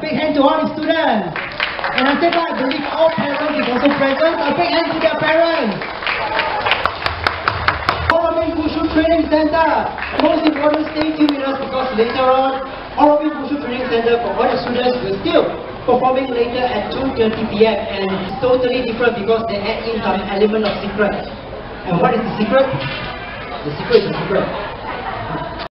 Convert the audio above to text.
big hand to all the students. And I think I believe all parents is also present. A big hand to their parents. Wushu Training Center. Most important, stay tuned with us because later on, Wushu Training Center for all the students will still performing later at 2:30 PM, and it's totally different because they add in some element of secret. And what is the secret? The secret is the secret.